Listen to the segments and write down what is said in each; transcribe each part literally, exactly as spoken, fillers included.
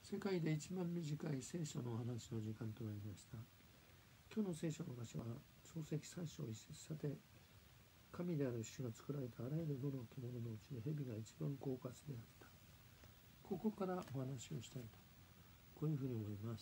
世界で一番短い聖書の話の時間となりました。今日の聖書の話は創世記さん章いち節。さて、神である主が作られたあらゆる野の獣のうちで蛇が一番狡猾であった。ここからお話をしたいと、こういうふうに思います。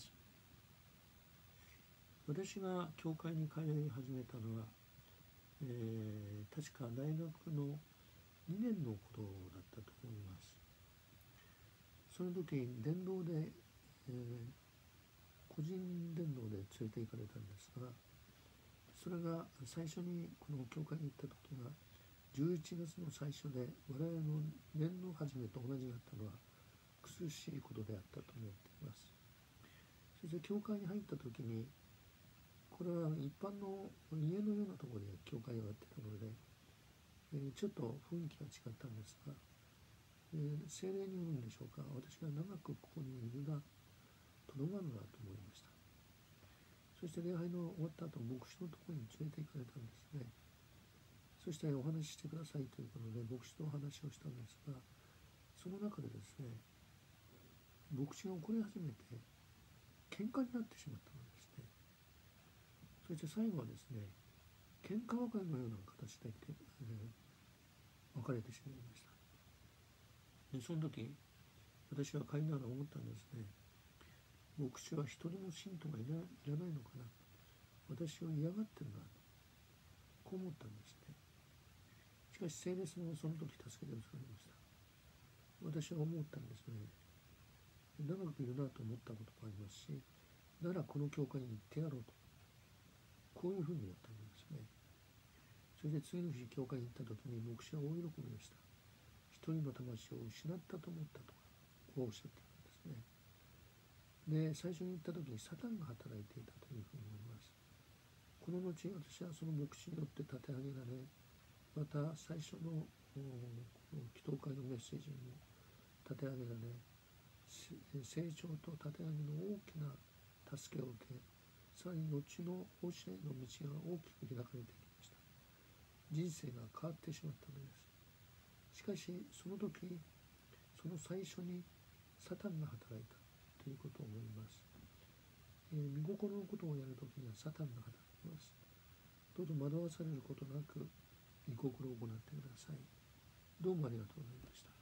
私が教会に通い始めたのは、えー、確か大学のにねんのことだったと思います。その時、伝道で、えー、個人伝道で連れて行かれたんですが、それが最初にこの教会に行った時がじゅういちがつの最初で、我々の年の初めと同じだったのは苦しいことであったと思っています。そして教会に入った時に、これは一般の家のようなところで教会があってたので、えー、ちょっと雰囲気が違ったんですが、えー、聖霊によるんでしょうか、私が長くここにいるな、とどまるなと思いました。そして礼拝の終わった後、牧師のところに連れて行かれたんですね。そしてお話ししてくださいということで、牧師とお話をしたんですが、その中でですね、牧師が怒り始めて、喧嘩になってしまったのですね。そして最後はですね、喧嘩別れのような形で、えー、別れてしまいました。で、その時、私は帰りながら思ったんですね。牧師は一人の信徒がいら、いらないのかな。私を嫌がってるな。こう思ったんですね。しかし聖霊様はその時助けてくださいました。私は思ったんですね。長くいるなと思ったこともありますし、ならこの教会に行ってやろうと、こういうふうに思ったんですね。それで次の日教会に行った時に牧師は大喜びでした。一人の魂を失ったと思ったとか、こうおっしゃってるんですね。で、最初に言った時にサタンが働いていたというふうに思います。この後、私はその牧師によって立て上げられ、また最初の祈祷会のメッセージにも立て上げられ、成長と立て上げの大きな助けを受け、さらに後の奉仕への道が大きく開かれていきました。人生が変わってしまったのです。しかしその時、その最初にサタンが働いたということを思います。えー、御心のことをやるときにはサタンが働きます。どうぞ惑わされることなく御心を行ってください。どうもありがとうございました。